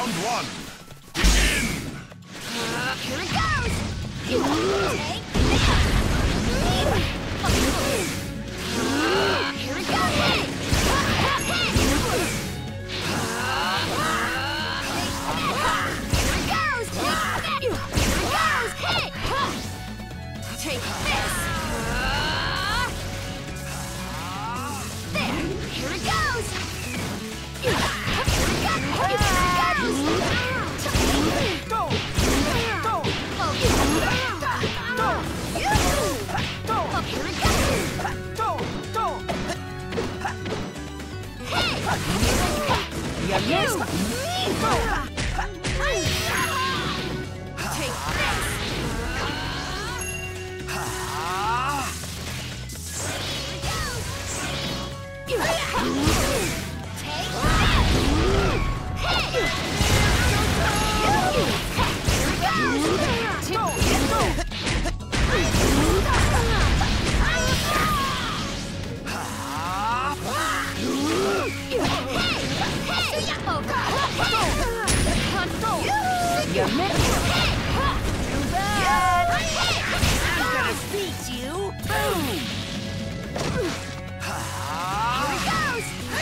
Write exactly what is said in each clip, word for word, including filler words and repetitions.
Round one. Begin! Uh, here it goes! You take this! Uh, here it goes! Hey! Hey! Here it goes! Here it goes! Hey! Take this! There! Here it goes! Here it goes! Go! Go! Oh, here it goes! Go! Go! Hey! You missed! Go! Take this! Take this! Hey! You missed! Too bad! I'm gonna beat you! Boom! Here it goes!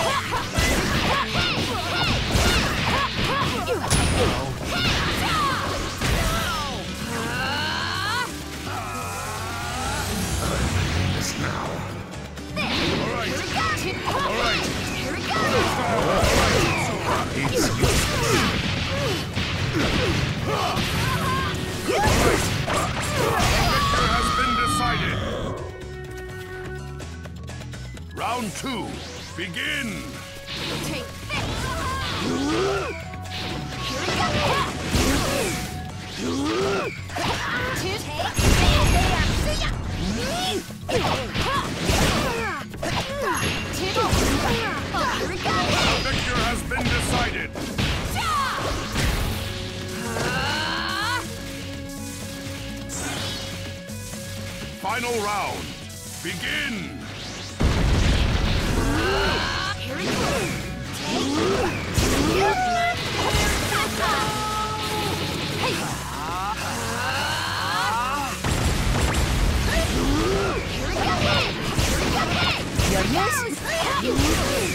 This now. There! All right. Here it goes! All right. Here it goes! It's useless. The victor has been decided. Round two. Begin. Take this! Here it goes! Take The victor has been decided. Final round. Begin. Here it goes! Hey! Here it goes! You missed! Here it goes!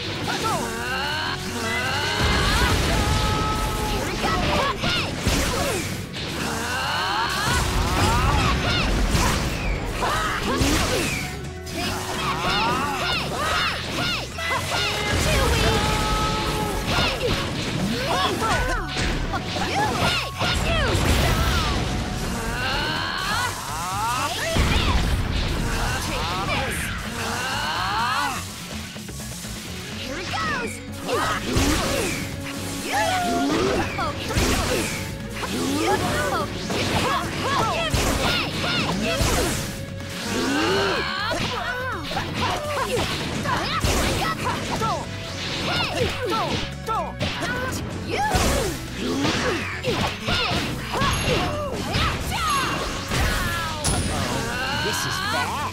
This is bad!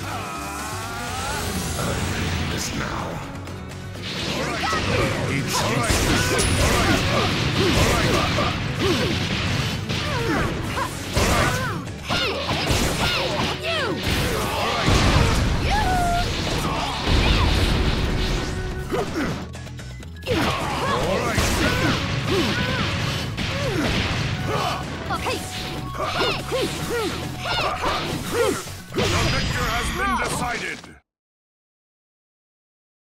This now. It's All right. All right. The victor has been decided.